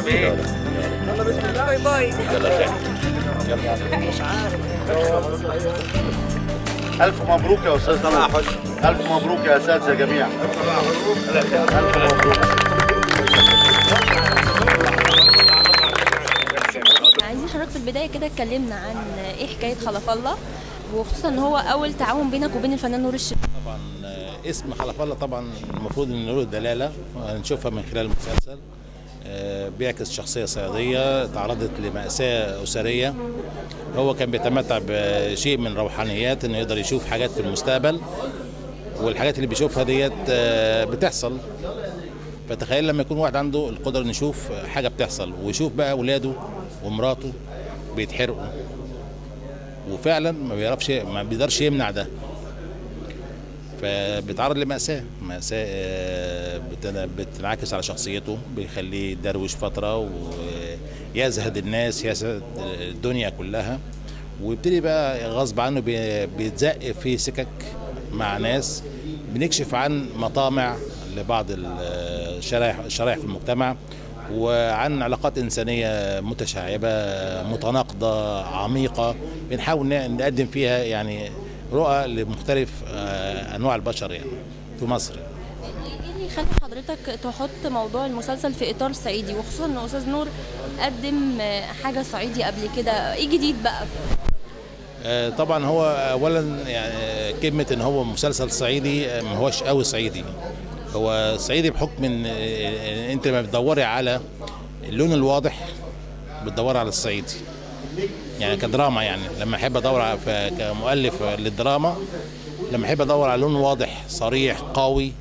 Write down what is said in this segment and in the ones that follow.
يلا بسم الله، باي باي. يلا مش عارف. ألف مبروك يا أستاذ طلع حسن. ألف مبروك يا أساتذة جميعا. ألف مبروك. عايزين حضرتك في البداية كده اتكلمنا عن ايه حكاية خلف الله، وخصوصا ان هو اول تعاون بينك وبين الفنان نور الشريف. طبعا اسم خلف الله طبعا المفروض ان له دلاله هنشوفها من خلال المسلسل. بيعكس شخصيه صعيديه تعرضت لمأساة أسرية. هو كان بيتمتع بشيء من روحانيات انه يقدر يشوف حاجات في المستقبل، والحاجات اللي بيشوفها ديت بتحصل. فتخيل لما يكون واحد عنده القدره انه يشوف حاجه بتحصل، ويشوف بقى اولاده ومراته بيتحرقوا، وفعلا ما بيقدرش يمنع ده. فبيتعرض لمأساة بتنعكس على شخصيته، بيخليه يدروش فترة ويزهد الناس، يزهد الدنيا كلها، ويبتدي بقى غصب عنه بيتزق في سكك مع ناس، بنكشف عن مطامع لبعض الشرائح في المجتمع، وعن علاقات إنسانية متشعبة متناقضة عميقة، بنحاول نقدم فيها يعني رؤى لمختلف أنواع البشر يعني في مصر. ايه اللي يخلي حضرتك تحط موضوع المسلسل في اطار صعيدي، وخصوصا ان استاذ نور قدم حاجة صعيدي قبل كده؟ ايه جديد بقى؟ طبعا هو اولا يعني كلمة ان هو مسلسل صعيدي ما هوش قوي صعيدي، هو صعيدي بحكم ان انت لما بتدوري على اللون الواضح بتدوري على الصعيدي يعني كدراما. يعني لما احب ادور كمؤلف للدراما، لما احب ادور على لون واضح صريح قوي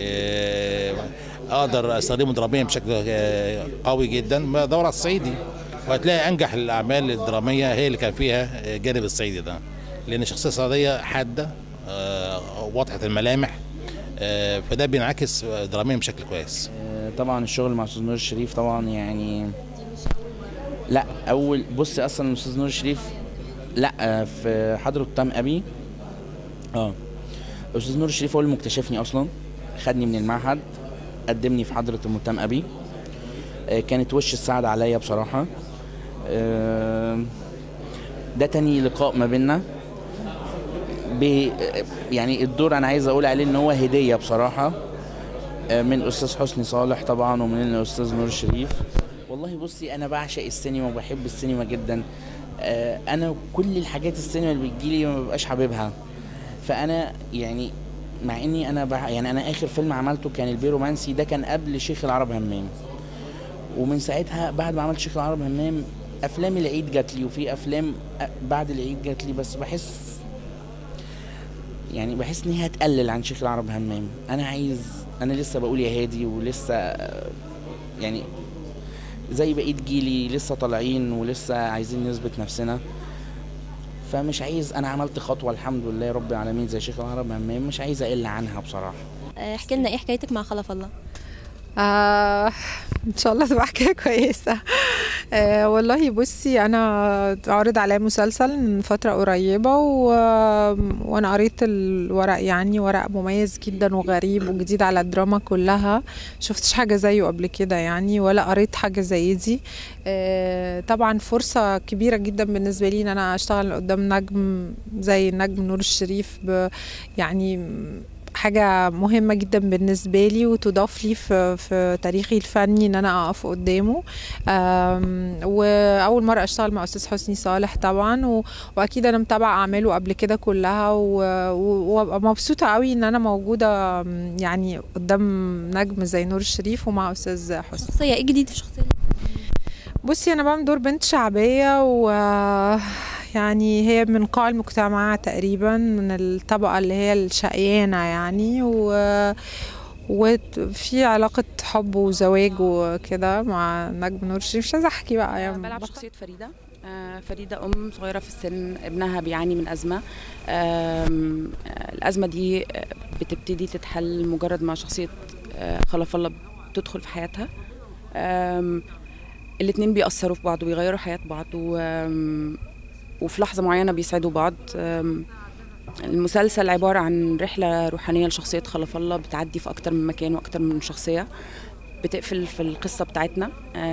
اقدر استخدمه دراميا بشكل قوي جدا، بدور على الصعيدي، وهتلاقي انجح الاعمال الدراميه هي اللي كان فيها جانب الصعيدي ده، لان الشخصيه الصعيديه حاده واضحه الملامح، فده بينعكس دراميا بشكل كويس. طبعا الشغل مع استاذ نور الشريف طبعا يعني لا اول بص اصلا الاستاذ نور الشريف لا في حضرة تام ابي الاستاذ نور الشريف هو اللي مكتشفني اصلا، خدني من المعهد قدمني في حضرة المتهم ابي، كانت وش السعد عليا بصراحة. ده تاني لقاء ما بيننا، يعني الدور انا عايز اقول عليه ان هو هدية بصراحة من الاستاذ حسني صالح طبعا ومن الاستاذ نور الشريف. والله بصي انا بعشق السينما وبحب السينما جدا، انا كل الحاجات السينما اللي بتجيلي ما ببقاش حاببها، فانا يعني مع اني انا يعني انا اخر فيلم عملته كان البيرومانسي، ده كان قبل شيخ العرب همام، ومن ساعتها بعد ما عملت شيخ العرب همام افلام العيد جات لي، وفي افلام بعد العيد جات لي، بس بحس ان هي هتقلل عن شيخ العرب همام. انا لسه بقول يا هادي، ولسه يعني زي بقية جيلي لسه طالعين ولسه عايزين نثبت نفسنا، فمش عايز، انا عملت خطوه الحمد لله رب العالمين زي شيخ العرب همام، مش عايز اقل عنها بصراحه. احكي لنا ايه حكايتك مع خلف الله؟ ان شاء الله تبقى حكايه كويسه. والله بصي انا عرض عليا مسلسل من فتره قريبه وانا قريت الورق، يعني ورق مميز جدا وغريب وجديد على الدراما كلها، شفتش حاجه زيه قبل كده يعني، ولا قريت حاجه زي دي. طبعا فرصه كبيره جدا بالنسبه لي ان انا اشتغل قدام نجم زي النجم نور الشريف، يعني حاجة مهمة جدا بالنسبة لي وتضاف لي في تاريخي الفني ان انا اقف قدامه. واول مرة اشتغل مع استاذ حسني صالح طبعا، واكيد انا متابعة اعماله قبل كده كلها، وابقى مبسوطة قوي ان انا موجودة يعني قدام نجم زي نور الشريف ومع استاذ حسني. شخصية ايه جديد في شخصية؟ بصي انا بعمل دور بنت شعبية، يعني هي من قاع المجتمع تقريبا، من الطبقة اللي هي الشقيانة يعني، وفي علاقة حب وزواج وكده مع نجم نور الشريف. مش عايزة احكي بقى يعني. بلعب شخصية فريدة. فريدة أم صغيرة في السن، ابنها بيعاني من أزمة. الأزمة دي بتبتدي تتحل مجرد ما شخصية خلف الله بتدخل في حياتها. الاتنين بيأثروا في بعض وبيغيروا حياة بعض، وفي لحظة معينة بيسعدوا بعض. المسلسل عبارة عن رحلة روحانية لشخصية خلف الله، بتعدي في أكتر من مكان وأكتر من شخصية، بتقفل في القصة بتاعتنا.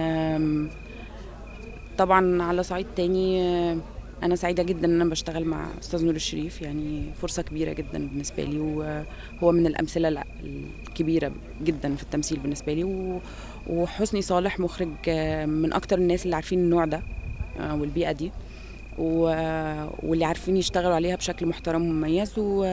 طبعا على صعيد تاني أنا سعيدة جدا إن أنا بشتغل مع أستاذ نور الشريف، يعني فرصة كبيرة جدا بالنسبة لي، وهو من الأمثلة الكبيرة جدا في التمثيل بالنسبة لي. وحسني صالح مخرج من أكتر الناس اللي عارفين النوع ده والبيئة دي، واللي عارفين يشتغلوا عليها بشكل محترم ومميز،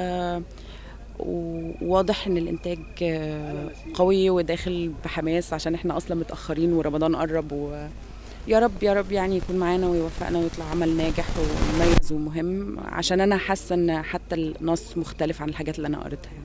وواضح ان الانتاج قوي وداخل بحماس، عشان احنا اصلا متاخرين ورمضان قرب، ويا رب يا رب يعني يكون معانا ويوفقنا ويطلع عمل ناجح ومميز ومهم، عشان انا حاسه ان حتى النص مختلف عن الحاجات اللي انا قريتها.